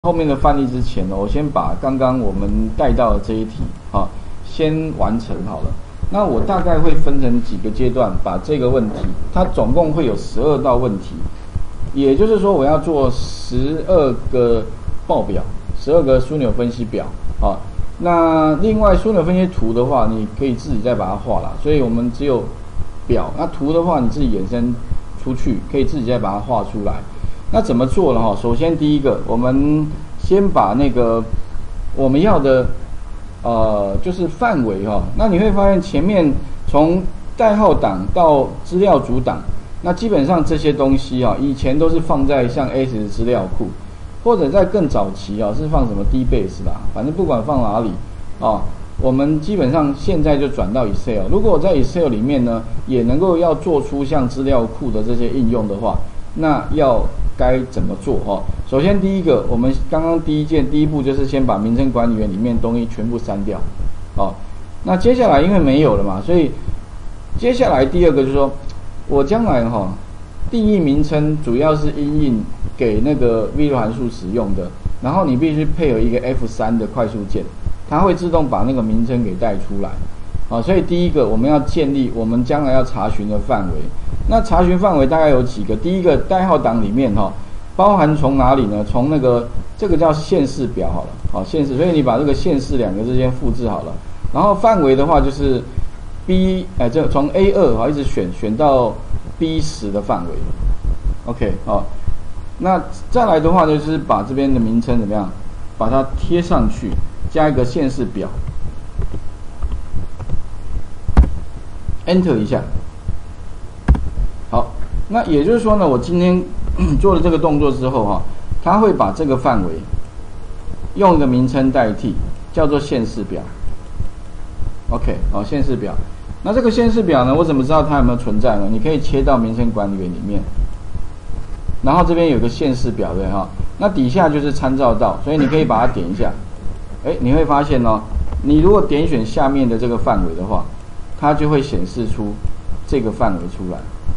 后面的范例之前呢，我先把刚刚我们带到的这一题先完成好了。那我大概会分成几个阶段，把这个问题，它总共会有12道问题，也就是说我要做12个报表，12个枢纽分析表啊。那另外枢纽分析图的话，你可以自己再把它画啦。所以我们只有表，那图的话你自己衍生出去，可以自己再把它画出来。那怎么做呢？首先第一个，我们先把那个我们要的就是范围那你会发现前面从代号档到资料组档，那基本上这些东西以前都是放在像 S 的资料库，或者在更早期是放什么 DBase 啦，反正不管放哪里我们基本上现在就转到 Excel。如果我在 Excel 里面呢，也能够要做出像资料库的这些应用的话，那要该怎么做首先第一个，我们刚刚第一步就是先把名称管理员里面东西全部删掉那接下来因为没有了嘛，所以接下来第二个就是说，我将来定义名称主要是因应给那个 VLOOKUP 函数使用的，然后你必须配合一个 F3 的快速键，它会自动把那个名称给带出来所以第一个我们要建立我们将来要查询的范围。那查询范围大概有几个？第一个，代号档里面包含从哪里呢？从那个这个叫县市表好了县市，所以你把这个县市两个字先复制好了。然后范围的话就是 B 这从 A2 一直选到 B10 的范围 ，OK 那再来的话就是把这边的名称怎么样，把它贴上去，加一个县市表 ，Enter 一下。好，那也就是说呢，我今天做了这个动作之后它会把这个范围用一个名称代替，叫做县市表。OK 县市表。那这个县市表呢，我怎么知道它有没有存在呢？你可以切到名称管理员里面，然后这边有个县市表对那底下就是参照到，所以你可以把它点一下。你会发现你如果点选下面的这个范围的话，它就会显示出这个范围出来。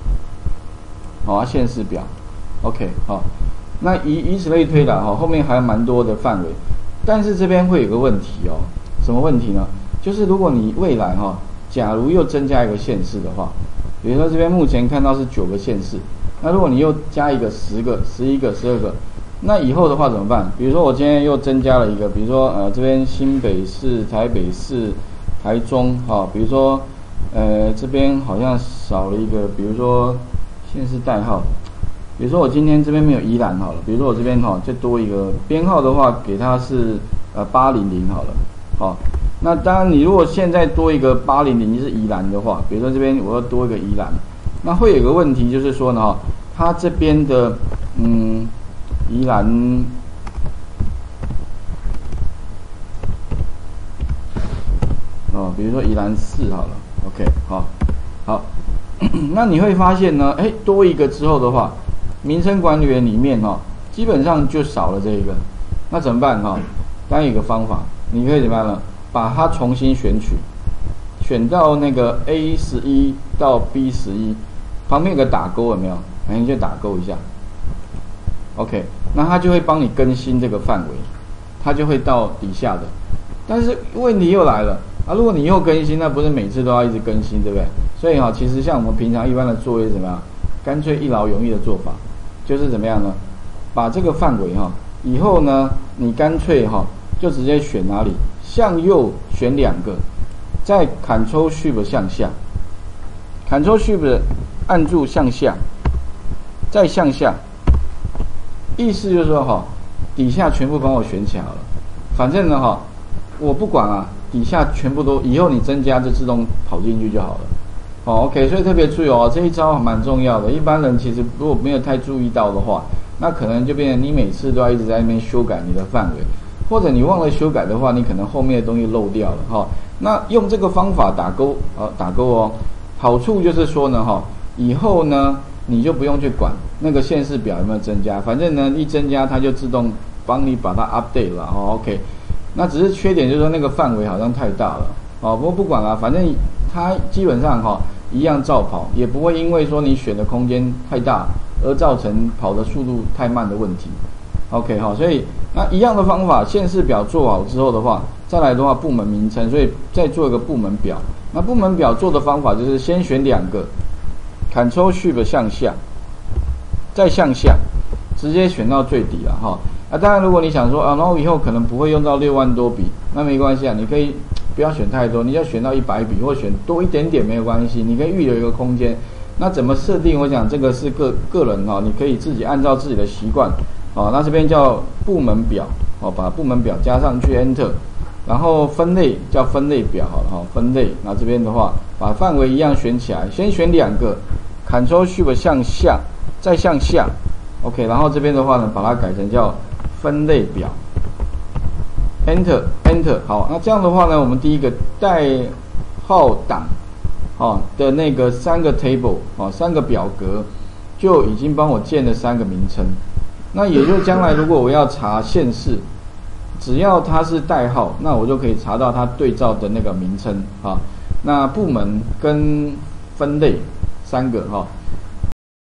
县市表 ，OK 那以此类推啦后面还有蛮多的范围，但是这边会有个问题什么问题呢？就是如果你未来假如又增加一个县市的话，比如说这边目前看到是9个县市，那如果你又加一个10个、11个、12个，那以后的话怎么办？比如说我今天又增加了一个，比如说这边新北市、台北市、台中比如说这边好像少了一个，比如说县市代号，比如说我今天这边没有宜兰好了，比如说我这边再多一个编号的话，给它是800好了那当然你如果现在多一个800是宜兰的话，比如说这边我要多一个宜兰，那会有个问题就是说呢它这边的宜兰比如说宜兰市好了 ，OK 好那你会发现呢，多一个之后的话，名称管理员里面基本上就少了这一个，那怎么办当然有一个方法，你可以怎么样呢？把它重新选取，选到那个 A11 到 B11 旁边有个打勾有没有？你就打勾一下 ，OK， 那它就会帮你更新这个范围，它就会到底下的。但是问题又来了如果你又更新，那不是每次都要一直更新，对不对？所以其实像我们平常一般的作业怎么样？干脆一劳永逸的做法，就是怎么样呢？把这个范围以后呢，你干脆就直接选哪里？向右选2个，再 Ctrl Shift 向下 ，Ctrl Shift 按住向下，再向下，意思就是说底下全部帮我选起来了。反正呢我不管底下全部都以后你增加就自动跑进去就好了。OK， 所以特别注意这一招蛮重要的。一般人其实如果没有太注意到的话，那可能就变成你每次都要一直在那边修改你的范围。或者你忘了修改的话，你可能后面的东西漏掉了那用这个方法打勾打勾好处就是说呢以后呢你就不用去管那个县市表有没有增加，反正呢一增加它就自动帮你把它 update 了OK。那只是缺点就是说那个范围好像太大了不过不管了，反正它基本上一样照跑，也不会因为说你选的空间太大而造成跑的速度太慢的问题 OK 哈，所以那一样的方法，县市表做好之后的话，再来的话部门名称，所以再做一个部门表。那部门表做的方法就是先选2个 ，Ctrl Shift 向下，再向下，直接选到最底了哈。当然如果你想说然后以后可能不会用到6万多笔，那没关系啊，你可以不要选太多，你要选到100笔或选多一点点没有关系，你可以预留一个空间。那怎么设定？我想这个是个人你可以自己按照自己的习惯那这边叫部门表把部门表加上去 Enter， 然后分类叫分类表好了分类。那这边的话把范围一样选起来，先选2个 Ctrl Shift 向下，再向下 OK， 然后这边的话呢把它改成叫分类表 Enter。 好，那这样的话呢，我们第一个代号档的那个3个 table 3个表格就已经帮我建了3个名称。那也就将来如果我要查县市，只要它是代号，那我就可以查到它对照的那个名称那部门跟分类3个